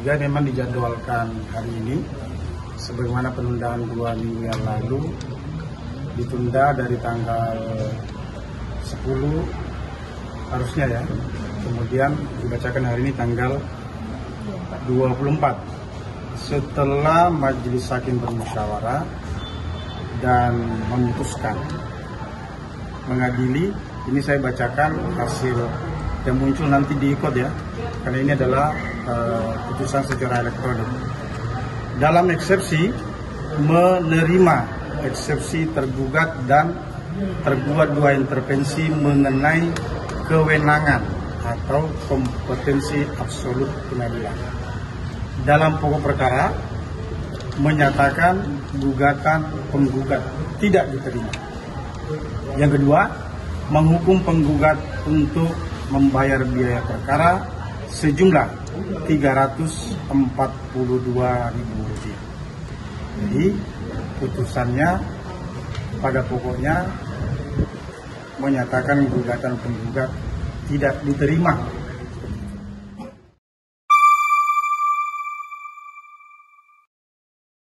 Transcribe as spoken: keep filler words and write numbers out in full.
tiga memang dijadwalkan hari ini, sebagaimana penundaan dua minggu yang lalu ditunda dari tanggal sepuluh harusnya ya, kemudian dibacakan hari ini tanggal dua puluh empat setelah Majelis Hakim bermusyawarah dan memutuskan mengadili. Ini saya bacakan hasil yang muncul nanti diikut ya, karena ini adalah uh, putusan secara elektronik. Dalam eksepsi menerima eksepsi tergugat dan tergugat dua intervensi mengenai kewenangan atau kompetensi absolut pengadilan. Dalam pokok perkara menyatakan gugatan penggugat tidak diterima. Yang kedua, menghukum penggugat untuk membayar biaya perkara sejumlah tiga ratus empat puluh dua ribu rupiah. Jadi putusannya pada pokoknya menyatakan gugatan penggugat tidak diterima